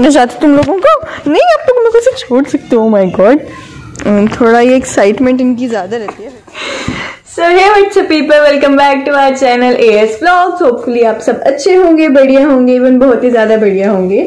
छोड़ना चाहती तुम लोगों को? नहीं, अब तुम लोगों से छोड़ सकते हो। माय गॉड, थोड़ा ये एक्साइटमेंट इनकी ज़्यादा रहती है। So hey what's up people, welcome back to our channel AS vlogs. Hopefully आप सब अच्छे होंगे, बढ़िया होंगे, इवन बहुत ही ज़्यादा बढ़िया होंगे।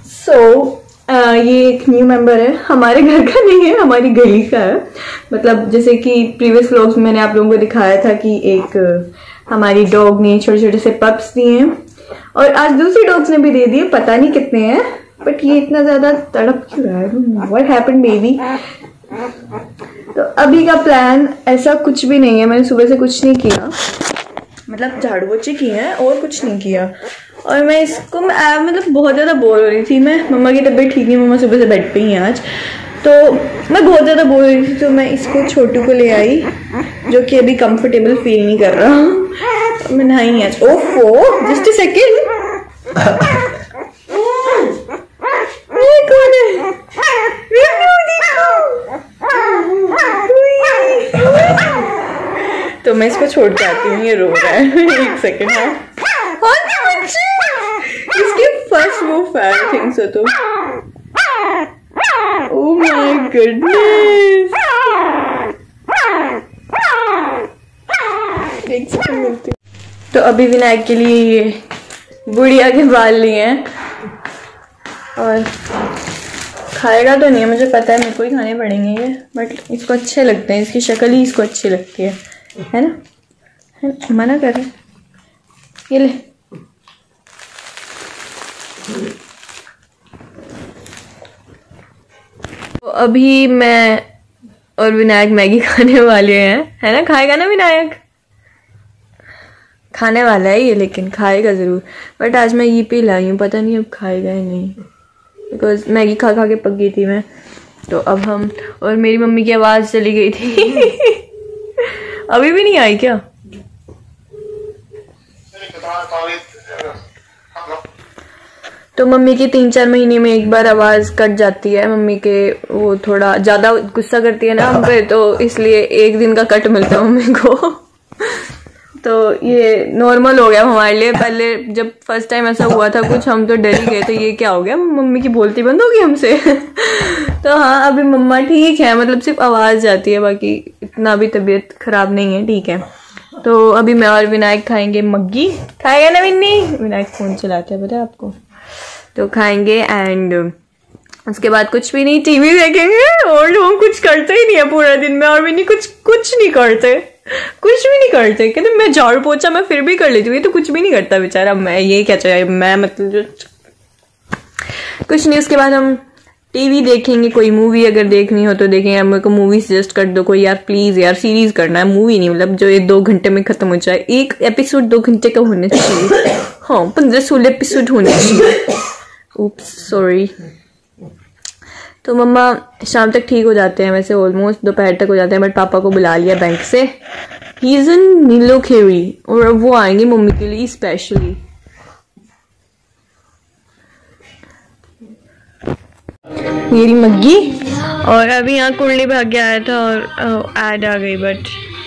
ये एक न्यू मेंबर है, हमारे घर का नहीं है, हमारी गली का है। मतलब जैसे कि प्रीवियस व्लॉग्स में मैंने आप लोगों को दिखाया था कि एक हमारी डॉग ने छोटे छोटे से पप्स दिए हैं और आज दूसरी डॉग्स ने भी दे दिए। पता नहीं कितने हैं, बट ये इतना ज्यादा तड़प क्यों रहा है? What happened baby? तो अभी का प्लान ऐसा कुछ भी नहीं है। मैंने सुबह से कुछ नहीं किया, मतलब झाड़ू पोछे किए हैं और कुछ नहीं किया। और मैं इसको मतलब बहुत ज़्यादा बोर हो रही थी मैं। मम्मा की तबीयत ठीक नहीं, मम्मा सुबह से बेड पे ही हैं आज, तो मैं बहुत ज़्यादा बोर हो रही थी। तो मैं इसको छोटू को ले आई, जो कि अभी कंफर्टेबल फील नहीं कर रहा। मैं नहाई आज। ओफो, जस्ट अ सेकेंड। तो मैं इसको छोड़ के आती हूँ, ये रो रहा है। एक सेकेंड। इसके फर्स्ट वो फैन थिंग्स हो तो ओह माय गुडनेस। एक सेकेंड मिलती। तो अभी विनायक के लिए ये बुढ़िया के बाल लिए हैं और खाएगा तो नहीं है, मुझे पता है, मेरे को ही खाने पड़ेंगे ये, बट इसको अच्छे लगते हैं, इसकी शक्ल ही इसको अच्छी लगती है ना? है ना? मना कर रहे, ये ले। तो अभी मैं और विनायक मैगी खाने वाले हैं, है ना? खाएगा ना विनायक? खाने वाला है ये, लेकिन खाएगा जरूर। बट आज मैं ये पे लाई हूँ, पता नहीं अब खाएगा या नहीं, बिकॉज मैगी खा खा के पक गई थी मैं। तो अब हम, और मेरी मम्मी की आवाज चली गई थी। अभी भी नहीं आई क्या? तो मम्मी की 3-4 महीने में एक बार आवाज कट जाती है। मम्मी के वो थोड़ा ज्यादा गुस्सा करती है ना हम पे, तो इसलिए एक दिन का कट मिलता है मम्मी को। तो ये नॉर्मल हो गया हमारे लिए। पहले जब फर्स्ट टाइम ऐसा हुआ था कुछ, हम तो डर ही गए थे, ये क्या हो गया, मम्मी की बोलती बंद होगी हमसे। तो हाँ, अभी मम्मा ठीक है, मतलब सिर्फ आवाज जाती है, बाकी इतना भी तबीयत खराब नहीं है, ठीक है। तो अभी मैं और विनायक खाएंगे मग्गी। खाएगा ना विन्नी? विनायक फोन चलाते हैं, पता है आपको? तो खाएंगे एंड उसके बाद कुछ भी नहीं, टीवी देखेंगे। और हम कुछ करते ही नहीं है पूरा दिन में, और विन्नी कुछ नहीं करते, कुछ भी नहीं करते। कहते मैं झाड़ू पोछा मैं फिर भी कर लेती हूँ, ये तो कुछ भी नहीं करता बेचारा। मैं ये क्या चाहिए, मैं मतलब कुछ नहीं। उसके बाद हम टीवी देखेंगे, कोई मूवी अगर देखनी हो तो देखेंगे। मेरे को मूवी सजेस्ट कर दो कोई यार, प्लीज यार। सीरीज करना है, मूवी नहीं, मतलब जो ये 2 घंटे में खत्म हो जाए। एक एपिसोड 2 घंटे का होना चाहिए। हाँ, 15-16 एपिसोड होने चाहिए। Oops, sorry. तो मम्मा शाम तक ठीक हो जाते हैं वैसे, ऑलमोस्ट दोपहर तक हो जाते हैं, बट पापा को बुला लिया बैंक से। ही इज इन नीलोखेरी, और अब वो आएंगे मम्मी के लिए स्पेशली। मेरी मग्गी। और अभी यहाँ कुंडली भाग के आया था और ऐड आ गई, बट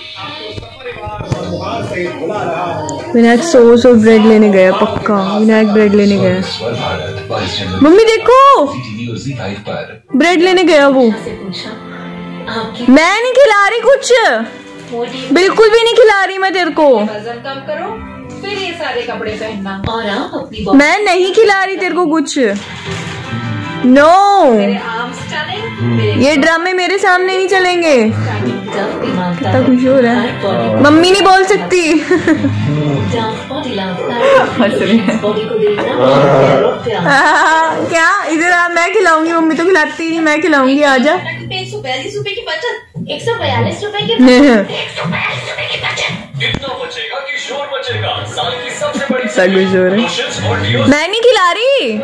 विनायक सॉस और ब्रेड लेने गया, पक्का विनायक ब्रेड लेने गया। मम्मी देखो, ब्रेड लेने गया वो। मैं नहीं खिला रही कुछ, बिल्कुल भी नहीं खिला रही मैं तेरे को। कम करो, फिर ये सारे कपड़े पहनना। और आप अपनी मैं नहीं खिला रही तेरे को कुछ। नो, ये ड्रामे मेरे सामने नहीं चलेंगे। कितना खुश हो रहा है, मम्मी नहीं बोल सकती। क्या इधर आ, मैं खिलाऊंगी, मम्मी तो खिलाती नहीं, मैं खिलाऊंगी, आजा। 142 रुपए की बचत, 142 रुपए की बचत। मैं नहीं खिला रही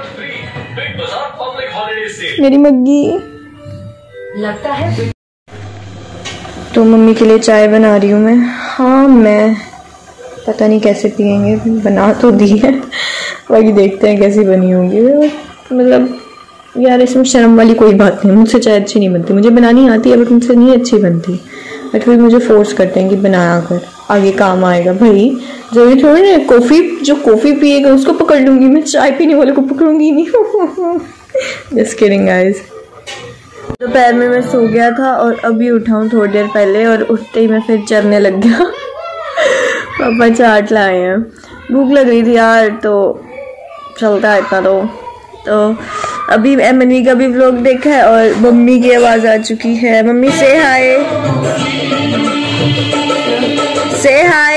मेरी मग्गी। लगता है तो मम्मी के लिए चाय बना रही हूँ मैं। हाँ, मैं पता नहीं कैसे पियेंगे, बना तो दी है, बाकी देखते हैं कैसी बनी होगी। मतलब यार, इसमें शर्म वाली कोई बात नहीं। मुझसे चाय अच्छी नहीं बनती, मुझे बनानी आती है बट मुझसे नहीं अच्छी बनती, बट फिर मुझे फोर्स करते हैं कि बनाया कर। आगे काम आएगा भाई। जरूरी थोड़ी ना कॉफी, जो कॉफी पिएगा उसको पकड़ लूंगी मैं, चाय पीने वाले को पकड़ूंगी नहीं। Just kidding guys. दोपहर में मैं सो गया था और अभी उठा हूँ थोड़ी देर पहले, और उठते ही मैं फिर चलने लग गया। पापा चाट लाए हैं, भूख लग रही थी यार, तो चलता है इतना। तो अभी एमनी का भी व्लॉग देखा है और मम्मी की आवाज आ चुकी है। मम्मी से हाय, से हाय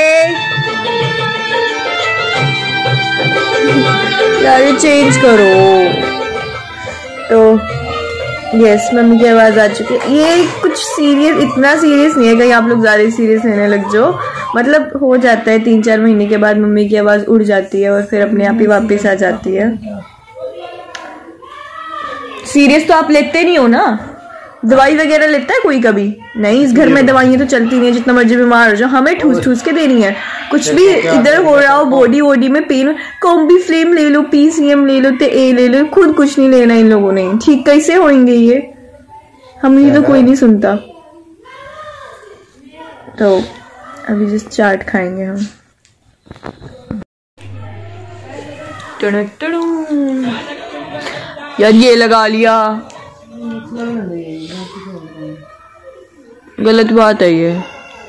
यार, चेंज करो। तो यस, मम्मी की आवाज आ चुकी है। ये कुछ सीरियस, इतना सीरियस नहीं है कहीं आप लोग ज्यादा सीरियस लेने लग जाओ। मतलब हो जाता है 3-4 महीने के बाद मम्मी की आवाज उड़ जाती है और फिर अपने आप ही वापस आ जाती है। सीरियस तो आप लेते नहीं हो ना? दवाई वगैरह लेता है कोई कभी? नहीं, इस घर में दवाइयां तो चलती नहीं है, जितना मर्जी बीमार हो जाओ हमें ठूस ठूस के देनी है। कुछ भी इधर हो रहा हो, बॉडी में पेन, कॉम्बी फ्लेम ले लो, PCM ले लो, ए ले लो, खुद कुछ नहीं लेना इन लोगों ने। ठीक कैसे होंगे ये? हम ये तो कोई नहीं सुनता। तो अभी जिस चाट खाएंगे हम। यार ये लगा लिया, गलत बात है ये।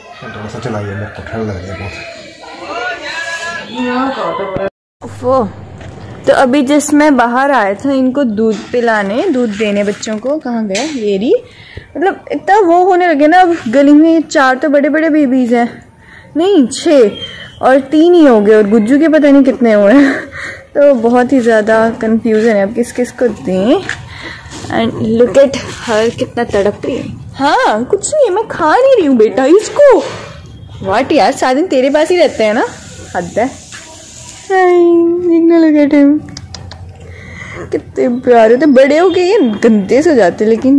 वो तो अभी जिसमें बाहर आया था इनको दूध पिलाने, दूध देने बच्चों को, कहाँ गया ये रही। मतलब इतना वो होने लगे ना, अब गली में 4 तो बड़े बड़े बेबीज हैं, नहीं 6, और 3 ही हो गए, और गुज्जू के पता नहीं कितने हो रहे हैं। तो बहुत ही ज़्यादा कंफ्यूजन है अब किस किस को दें। एंड लुक एट हर, कितना तड़प रही है। हाँ कुछ नहीं है, मैं खा नहीं रही हूँ बेटा इसको। वाट यार, सारा दिन तेरे पास ही रहते हैं ना, हद है। लुक एट हिम, कितने प्यारे थे। बड़े हो गए ये गंदे से जाते, लेकिन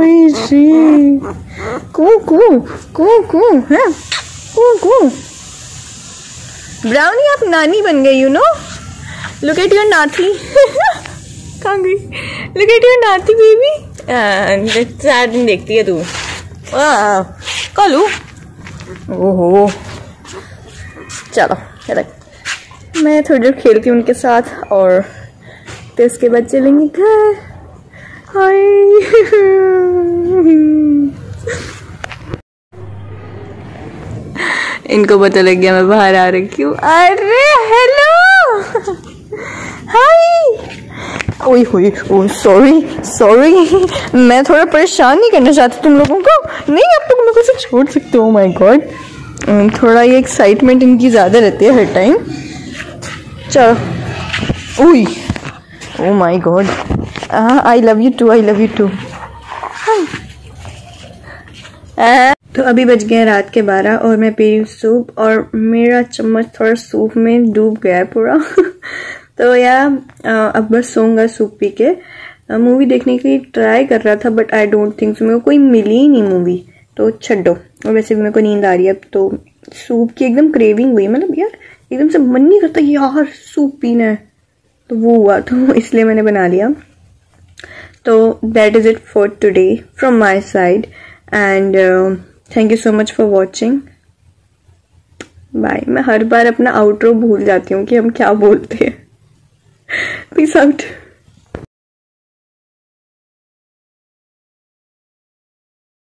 कू कू कू कू है, कू कू। ब्राउनी आप नानी बन गई, you know. Look at your नाती। कहाँ गई? लुक एट योर नाती बेबी। सारा दिन देखती है तू। कलू, ओहो चलो मैं थोड़ी देर खेलती हूँ उनके साथ, और तो उसके बाद चलेंगे घर। हाय। इनको पता लग गया मैं बाहर आ रही हूँ। अरे हेलो, हाय। ओए होए, ओ सॉरी, मैं थोड़ा परेशान नहीं करना चाहती तुम लोगों को। नहीं, आप लोग मेरे को छोड़ सकते हो। माय गॉड, थोड़ा ये एक्साइटमेंट इनकी ज्यादा रहती है हर टाइम। चलो, ओए, oh my god, I love you too, I love you too. तो अभी बज गए रात के 12 और मैं पी रही हूँ सूप, और मेरा चम्मच थोड़ा सूप में डूब गया है पूरा। तो अब बस सोऊंगा सूप पी के। मूवी देखने की ट्राई कर रहा था, but I don't think so, मेरे को कोई मिली ही नहीं मूवी, तो छड्डो। और वैसे भी मेरे को नींद आ रही है अब, तो सूप की एकदम क्रेविंग हुई। मतलब यार एकदम से मन नहीं करता यार सूप पीना है, तो वो हुआ, तो इसलिए मैंने बना लिया। तो that is it for today from my side, and thank you so much for watching. Bye. मैं हर बार अपना आउटरो भूल जाती हूँ कि हम क्या बोलते हैं। Peace out.